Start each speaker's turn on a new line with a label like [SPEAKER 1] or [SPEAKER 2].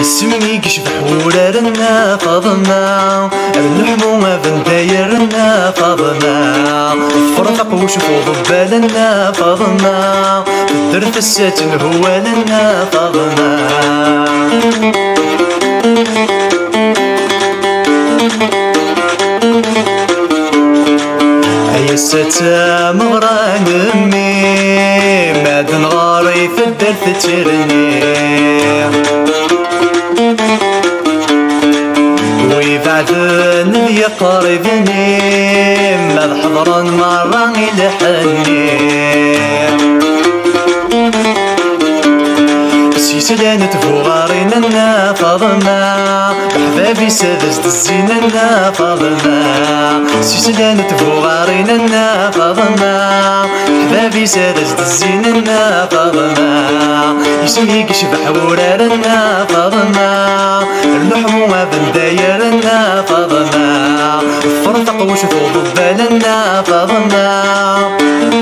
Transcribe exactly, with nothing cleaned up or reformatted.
[SPEAKER 1] سميك شبح ورارنا فاضنا النحمو ابن دايرنا فاضنا فرفق وشوفو ضبالنا فاضنا الدرت الساتن هو لنا فاضنا يا الستا مغران امي مادن غاري في الدرت ترني ويبعدن ذي قريبني ماذ حضرن مرة يلحني سيسلان تفوغارين لنا فاضنا بحبابي سادست الزيننا فاضنا سيسلان تفوغارين لنا فاضنا بحبابي سادست الزيننا فاضنا يسميك شبح ورارنا فاضنا اللحمو ابن دايرنا فاضنا فرطق وشفو ضبالنا فاضنا